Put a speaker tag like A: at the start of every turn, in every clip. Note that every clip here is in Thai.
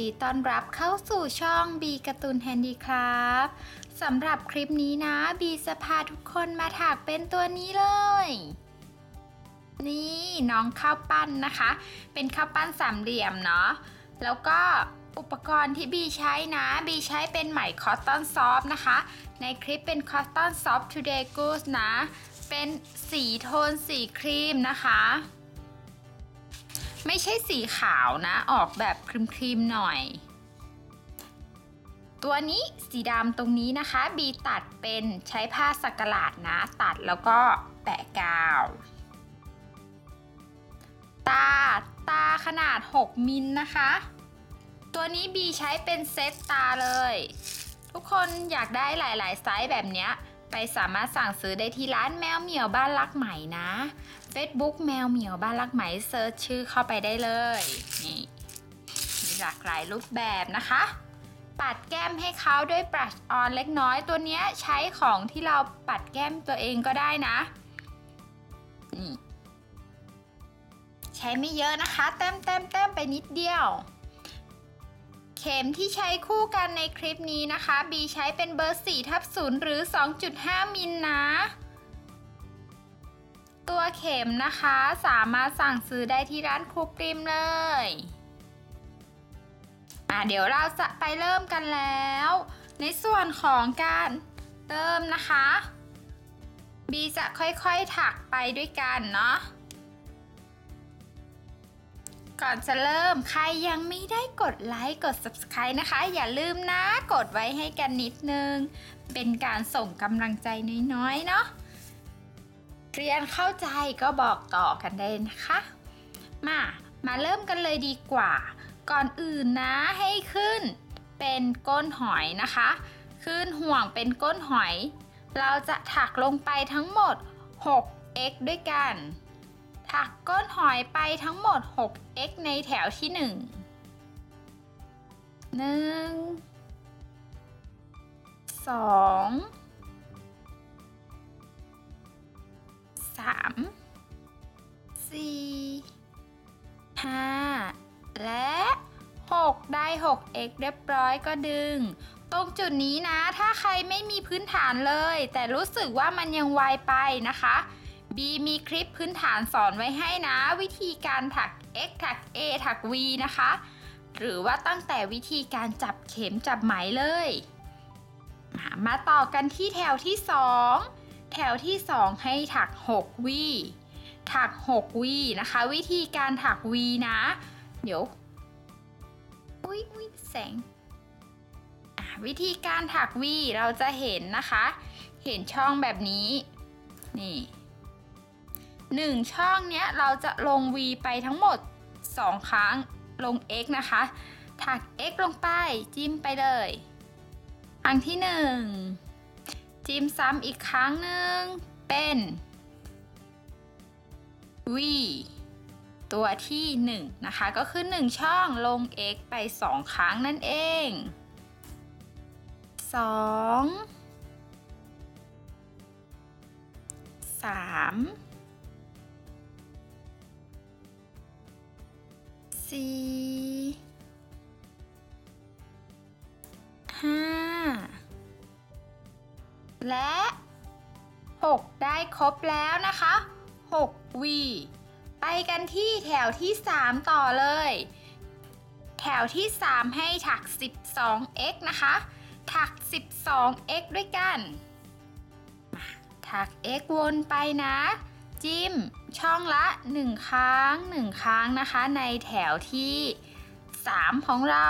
A: ดีต้อนรับเข้าสู่ช่องบีการ์ตูนแฮนดี้ครับสำหรับคลิปนี้นะบีจะพาทุกคนมาถักเป็นตัวนี้เลยนี่น้องข้าวปั้นนะคะเป็นข้าวปั้นสามเหลี่ยมเนาะแล้วก็อุปกรณ์ที่บีใช้นะบีใช้เป็นไหมคอตตอนซอฟนะคะในคลิปเป็นคอตตอนซอฟ Today Goose นะเป็นสีโทนสีครีมนะคะไม่ใช่สีขาวนะออกแบบครีมๆหน่อยตัวนี้สีดำตรงนี้นะคะบีตัดเป็นใช้ผ้าสักหลาดนะตัดแล้วก็แปะกาวตาขนาด6มิลนะคะตัวนี้บีใช้เป็นเซตตาเลยทุกคนอยากได้หลายๆไซส์แบบเนี้ยไปสามารถสั่งซื้อได้ที่ร้านแมวเหมียวบ้านรักไหมนะ Facebook แมวเหมียวบ้านรักไหมเซิร์ชชื่อเข้าไปได้เลยนี่มีหลากหลายรูปแบบนะคะปัดแก้มให้เขาด้วยบรัชออนเล็กน้อยตัวนี้ใช้ของที่เราปัดแก้มตัวเองก็ได้นะนี่ใช้ไม่เยอะนะคะแต้มไปนิดเดียวเข็มที่ใช้คู่กันในคลิปนี้นะคะบีใช้เป็นเบอร์ 4/0 หรือ 2.5 มิลนะตัวเข็มนะคะสามารถสั่งซื้อได้ที่ร้านครูปริมเลยเดี๋ยวเราจะไปเริ่มกันแล้วในส่วนของการเริ่มนะคะบีจะค่อยๆถักไปด้วยกันเนาะก่อนจะเริ่มใครยังไม่ได้กดไลค์กด Subscribe นะคะอย่าลืมนะกดไว้ให้กันนิดนึงเป็นการส่งกำลังใจน้อยๆเนาะเรียนเข้าใจก็บอกต่อกันได้นะคะมาเริ่มกันเลยดีกว่าก่อนอื่นนะให้ขึ้นเป็นก้นหอยนะคะขึ้นห่วงเป็นก้นหอยเราจะถักลงไปทั้งหมด 6x ด้วยกันถักก้นหอยไปทั้งหมด 6x ในแถวที่1 2 3 4 5และ6ได้ 6x เรียบร้อยก็ดึงตรงจุดนี้นะถ้าใครไม่มีพื้นฐานเลยแต่รู้สึกว่ามันยังไวไปนะคะบีมีคลิปพื้นฐานสอนไว้ให้นะวิธีการถัก x ถัก a ถัก v นะคะหรือว่าตั้งแต่วิธีการจับเข็มจับไหมเลยมาต่อกันที่แถวที่2แถวที่2ให้ถัก6 v ถัก6 v นะคะวิธีการถัก v นะเดี๋ยวอุ๊ยแสงวิธีการถัก v เราจะเห็นนะคะเห็นช่องแบบนี้นี่1ช่องเนี้ยเราจะลง v ไปทั้งหมด2ครั้งลง x นะคะถัก x ลงไปจิ้มไปเลยครั้งที่1จิ้มซ้ำอีกครั้งหนึ่งเป็น v ตัวที่1นะคะก็คือ1ช่องลง x ไป2ครั้งนั่นเอง2 3 4 5และ6ได้ครบแล้วนะคะ6 v ไปกันที่แถวที่3ต่อเลยแถวที่3ให้ถัก 12x นะคะถัก 12x ด้วยกันถัก x วนไปนะจิ้มช่องละ1ครั้งนะคะในแถวที่3ของเรา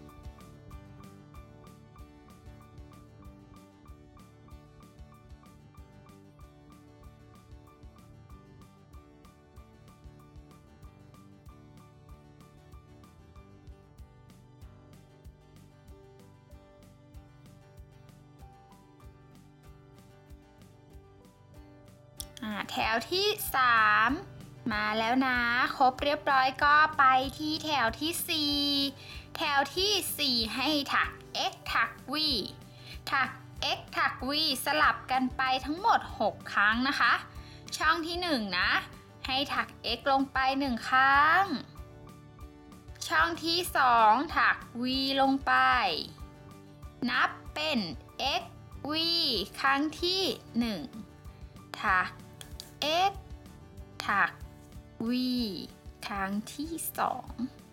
A: แถวที่3มาแล้วนะครบเรียบร้อยก็ไปที่แถวที่4แถวที่4ให้ถัก x ถัก v ถัก x ถัก v สลับกันไปทั้งหมด6ครั้งนะคะช่องที่1นะให้ถัก x ลงไป1ครั้งช่องที่2ถัก v ลงไปนับเป็น x v ครั้งที่1ถัก x ถัก v ครั้งที่2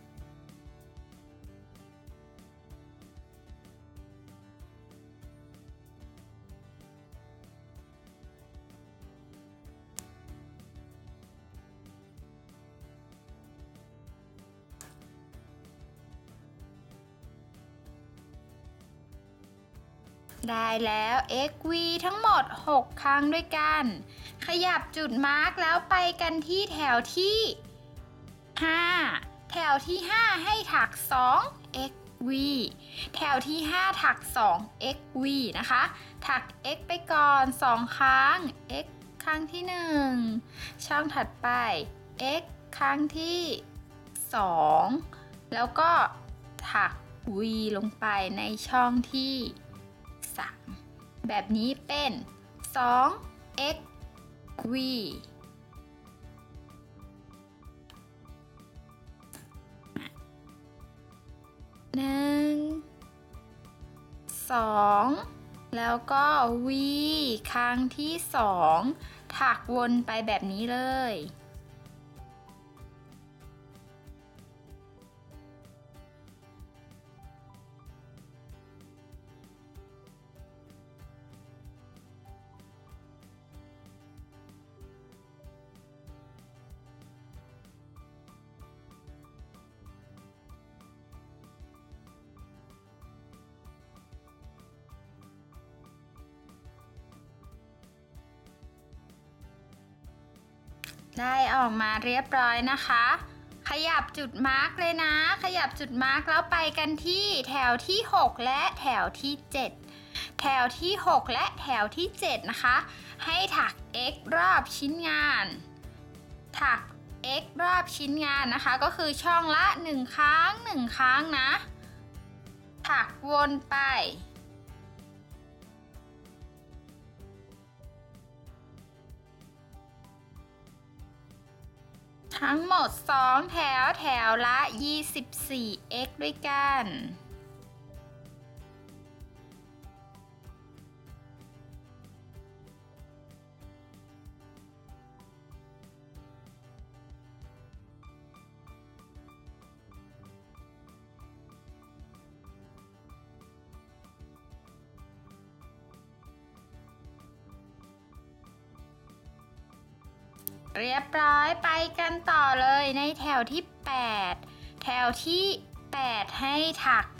A: ได้แล้ว xv ทั้งหมด6ครั้งด้วยกัน ขยับจุดมาร์กแล้วไปกันที่แถวที่5แถวที่5ให้ถัก2 xv แถวที่5ถัก2 xv นะคะถัก x ไปก่อน2ครั้ง x ครั้งที่1ช่องถัดไป x ครั้งที่2แล้วก็ถัก v ลงไปในช่องที่3แบบนี้เป็น2 xv 1 2แล้วก็ v ครั้งที่2ถักวนไปแบบนี้เลยได้ออกมาเรียบร้อยนะคะขยับจุดมาร์กเลยนะขยับจุดมาร์กแล้วไปกันที่แถวที่6และแถวที่7แถวที่6และแถวที่7นะคะให้ถัก x รอบชิ้นงานถัก x รอบชิ้นงานนะคะก็คือช่องละ1ครั้ง1ครั้งนะถักวนไปทั้งหมด2แถวแถวละ 24x ด้วยกันเรียบร้อยไปกันต่อเลยในแถวที่8แถวที่8ให้ถัก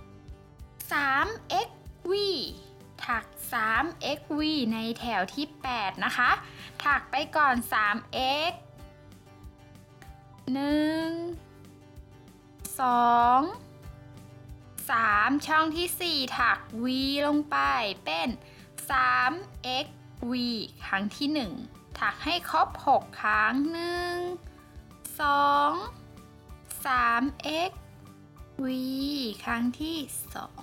A: 3xv ถัก 3xv ในแถวที่8นะคะถักไปก่อน 3x 1 2 3ช่องที่4ถัก v ลงไปเป็น 3xv ครั้งที่1ถักให้ครบ6ครั้ง1 2 3xv ครั้งที่2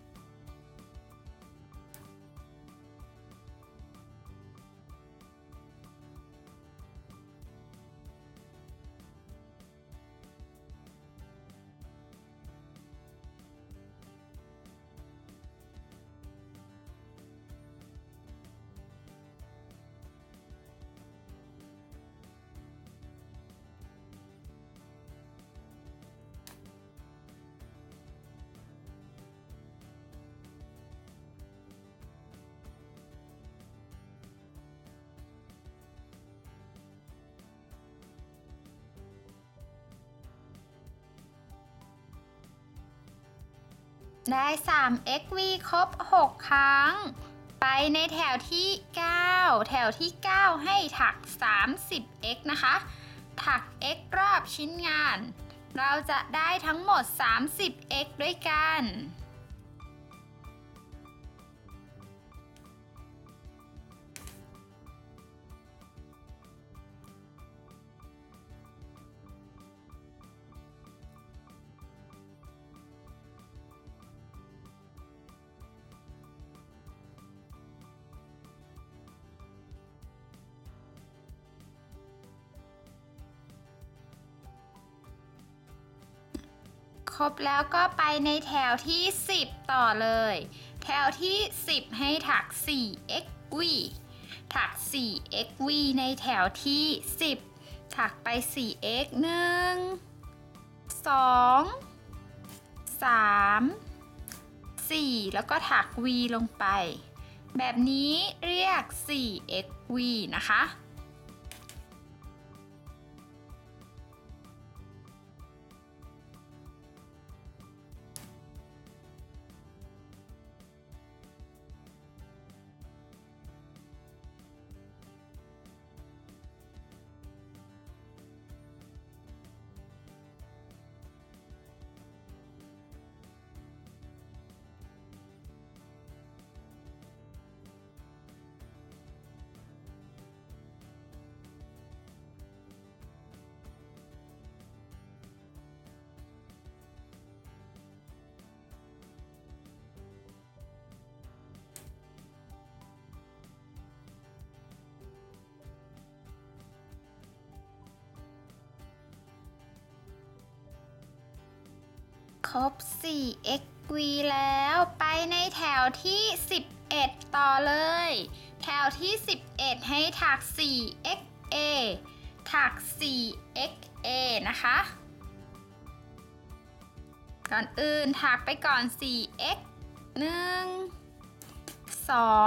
A: ได้ 3xv ครบ6ครั้งไปในแถวที่9แถวที่9ให้ถัก 30x นะคะถัก x รอบชิ้นงานเราจะได้ทั้งหมด 30x ด้วยกันรบแล้วก็ไปในแถวที่10ต่อเลยแถวที่10ให้ถัก 4xv ถัก 4xv ในแถวที่10ถักไป 4x 1 2 3 4แล้วก็ถัก v ลงไปแบบนี้เรียก 4xv นะคะ ครบ 4xv แล้วไปในแถวที่11ต่อเลยแถวที่11ให้ถัก 4xa ถัก 4xa นะคะก่อนอื่นถักไปก่อน 4x 1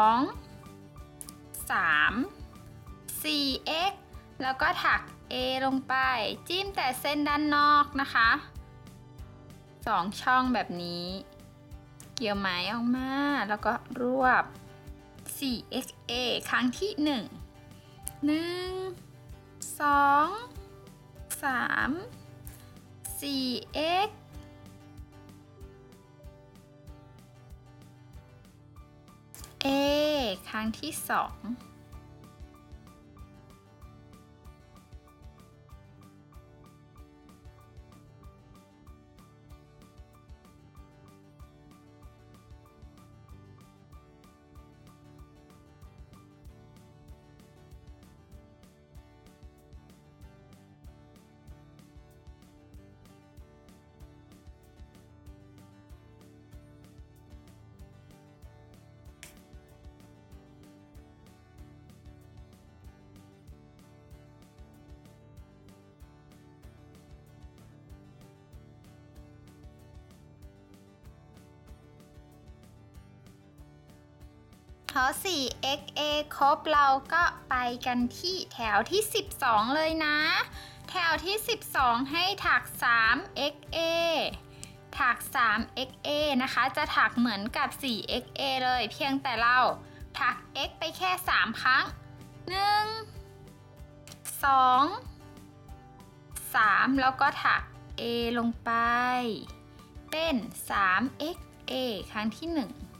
A: 2 3 4x แล้วก็ถัก a ลงไปจิ้มแต่เส้นด้านนอกนะคะ2ช่องแบบนี้เกี่ยวไหมออกมาแล้วก็รวบ 4xa ครั้งที่1 2 3 4x a ครั้งที่2พอ 4xa ครบเราก็ไปกันที่แถวที่12เลยนะแถวที่12ให้ถัก 3xa ถัก 3xa นะคะจะถักเหมือนกับ 4xa เลยเพียงแต่เราถัก x ไปแค่3ครั้ง1 2 3แล้วก็ถัก a ลงไปเป็น 3xa ครั้งที่1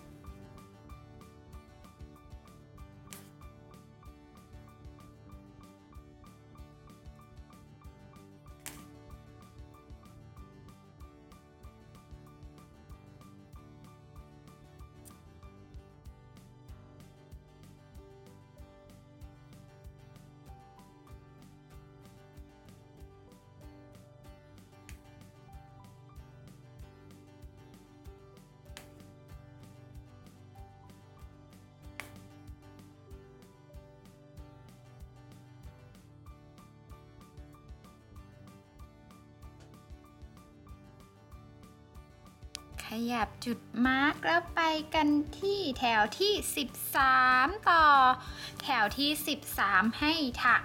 A: ขยับจุดมาร์กแล้วไปกันที่แถวที่13ต่อแถวที่13ให้ถัก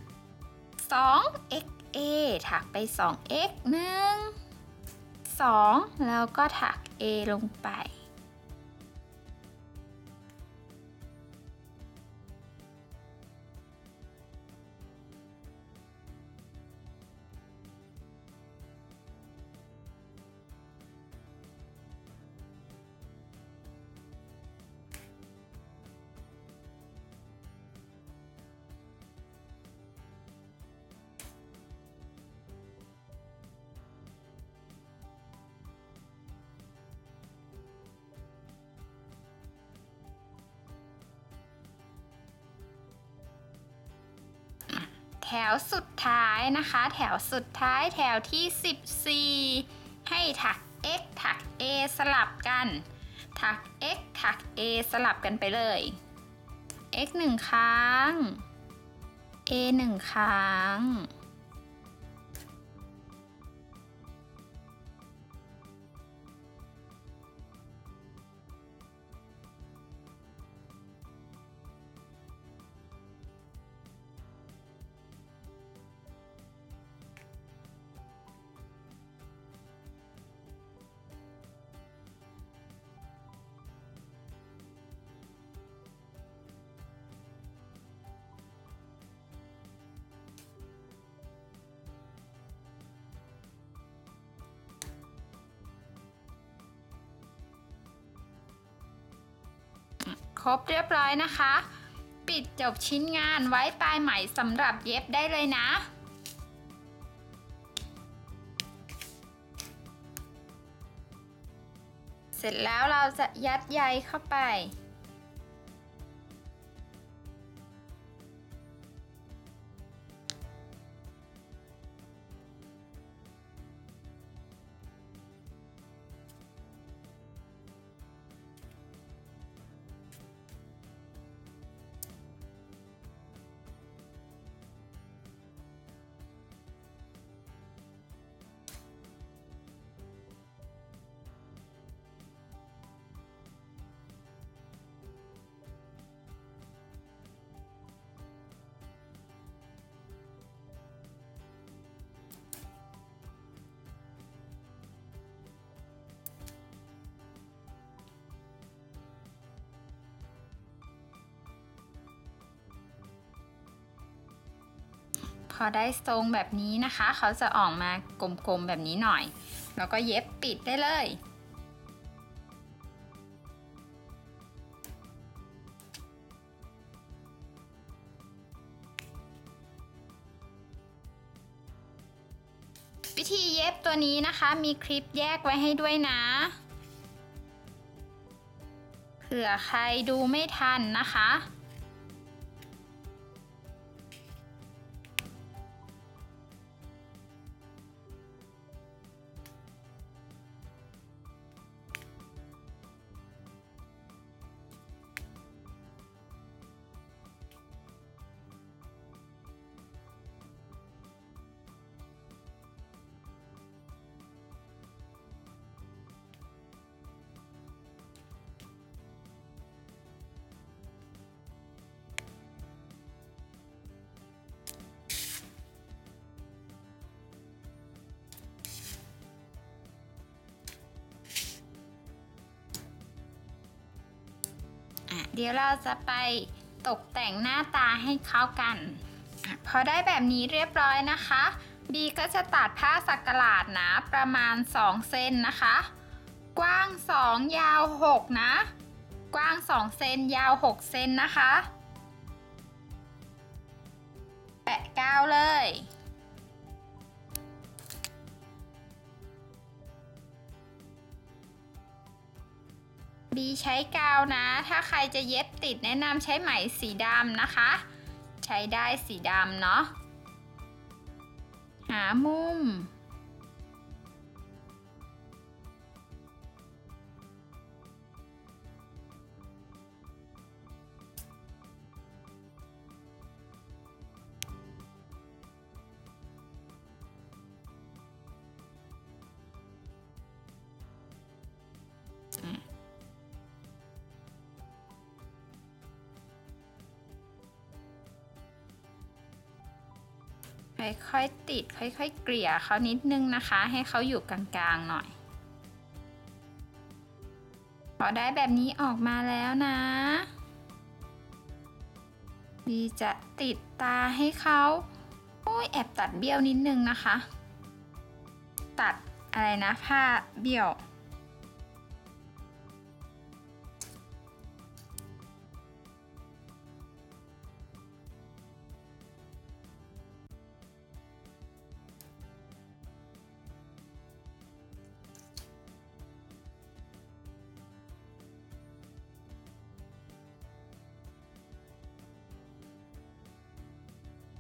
A: 2xa ถักไป 2x 1 2แล้วก็ถัก a ลงไปแถวสุดท้ายนะคะแถวสุดท้ายแถวที่14ใให้ถัก x ถัก a สลับกันถัก x ถัก a สลับกันไปเลย x 1 ครั้ง a 1 ครั้งครบเรียบร้อยนะคะ ปิดจบชิ้นงานไว้ปลายไหมสำหรับเย็บได้เลยนะ เสร็จแล้วเราจะยัดใยเข้าไปพอได้ทรงแบบนี้นะคะเขาจะออกมากลมๆแบบนี้หน่อยแล้วก็เย็บปิดได้เลยวิธีเย็บตัวนี้นะคะมีคลิปแยกไว้ให้ด้วยนะเผื่อใครดูไม่ทันนะคะเดี๋ยวเราจะไปตกแต่งหน้าตาให้เข้ากันพอได้แบบนี้เรียบร้อยนะคะบีก็จะตัดผ้าสักหลาดนะประมาณ2เซนนะคะกว้าง2ยาว6นะกว้าง2เซนยาว6เซนนะคะแปะกาวเลยบีใช้กาวนะถ้าใครจะเย็บติดแนะนำใช้ไหมสีดำนะคะใช้ได้สีดำเนาะหามุมค่อยๆติดค่อยๆเกลี่ยเขานิดนึงนะคะให้เขาอยู่กลางๆหน่อยพอได้แบบนี้ออกมาแล้วนะบีจะติดตาให้เขาโอ้ยแอบตัดเบี้ยวนิดนึงนะคะตัดอะไรนะผ้าเบี้ยว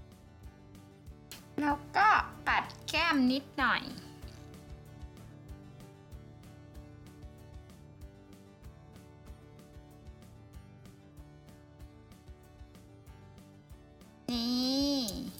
A: แล้วก็ปัดแก้มนิดหน่อยนี่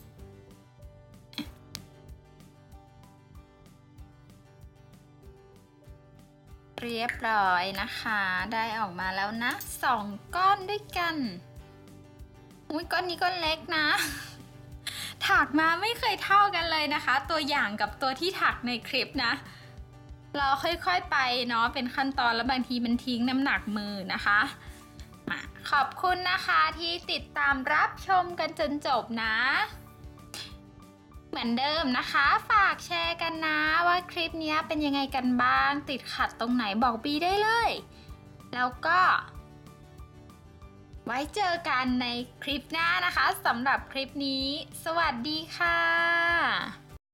A: เรียบร้อยนะคะได้ออกมาแล้วนะ2ก้อนด้วยกันอุ้ยก้อนนี้ก้อนเล็กนะถักมาไม่เคยเท่ากันเลยนะคะตัวอย่างกับตัวที่ถักในคลิปนะเราค่อยๆไปเนาะเป็นขั้นตอนแล้วบางทีมันทิ้งน้ำหนักมือนะคะมาขอบคุณนะคะที่ติดตามรับชมกันจนจบนะเหมือนเดิมนะคะฝากแชร์กันนะว่าคลิปนี้เป็นยังไงกันบ้างติดขัดตรงไหนบอกบีได้เลยแล้วก็ไว้เจอกันในคลิปหน้านะคะสำหรับคลิปนี้สวัสดีค่ะ